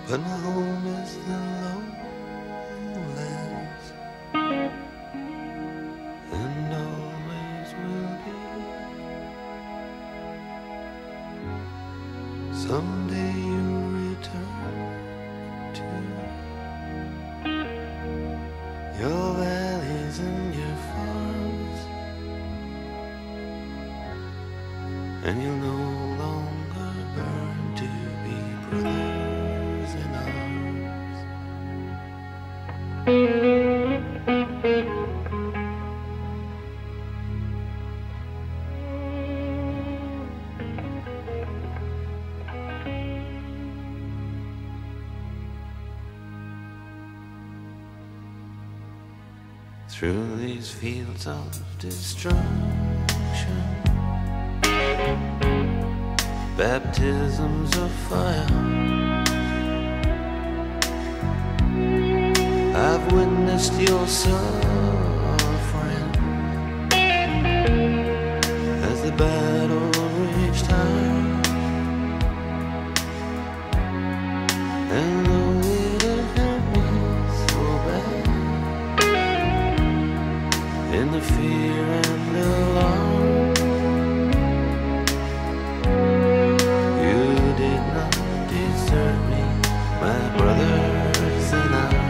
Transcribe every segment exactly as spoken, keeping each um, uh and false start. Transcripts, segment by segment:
but my home is the lowlands, and always will be. Someday you'll return to your valleys and your farms, and you'll no longer burn to be brothers in arms. Through these fields of destruction, baptisms of fire, I've witnessed your suffering as the battle reached high. And though it hurt me so bad, in the fear and alarm, you did not desert me, my brothers in arms.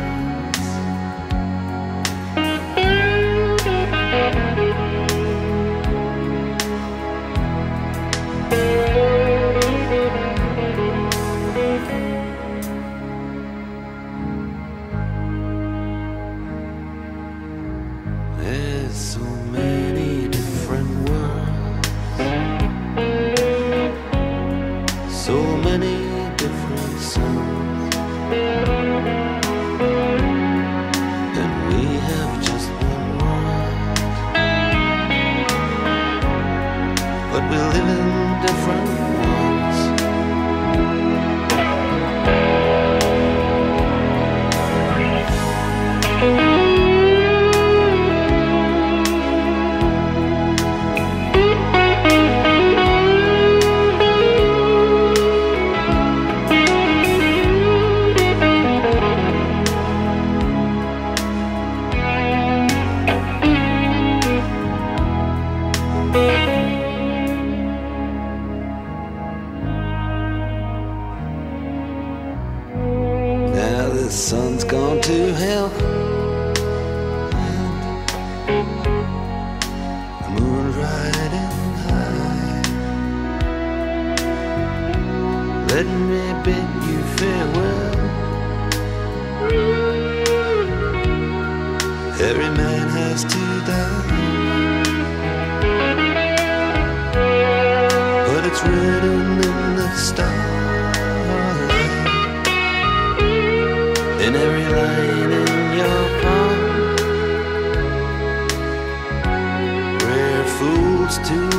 There's so many different worlds, so many different suns, and we have just one world, but we live in different ones. Now the sun's gone to hell, and the moon's riding high. Let me bid you farewell. Every man has to die, but it's written in the starlight, in every line in your palm. Rare fools to